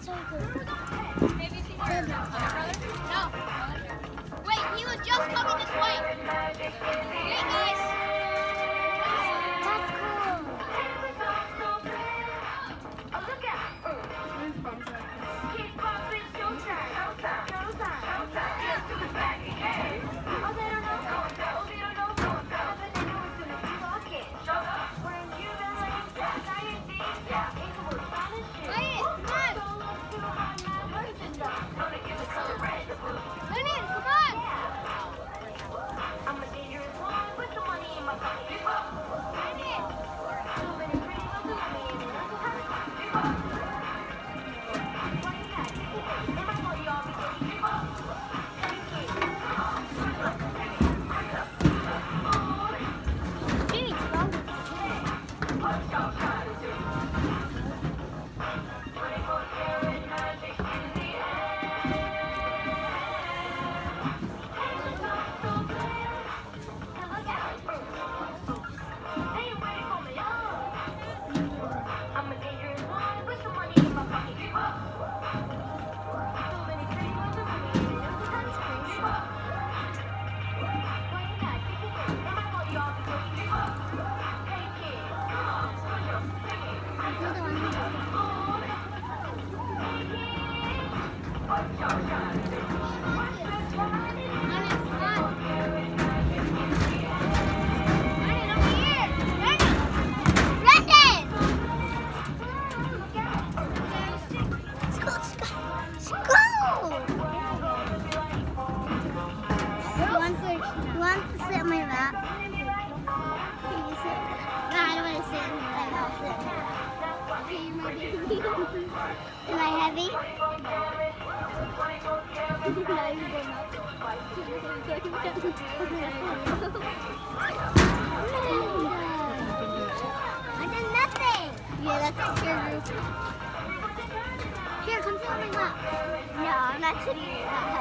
Maybe see your brother? No. Wait, he was just coming this way. Hey guys. That's cool. Oh, look out. Keep popping, showtime. Oh, they don't know. Am I heavy? I did nothing. Yeah, that's your group. Here, come sit on my lap. No, I'm not sitting in your lap.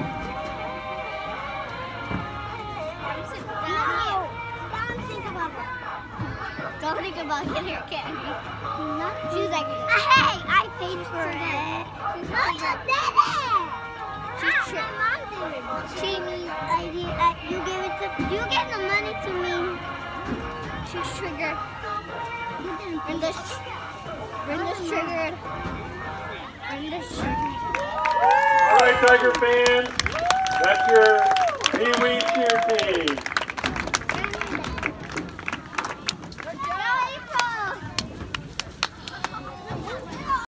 I'm sitting down. No, don't think about it. Don't think about getting her candy. She was like, hey, I paid for it. Mom did it. You gave the money to me. She's triggered. Brenda's triggered. All right, Tiger fans, that's your Pee-wee cheer team.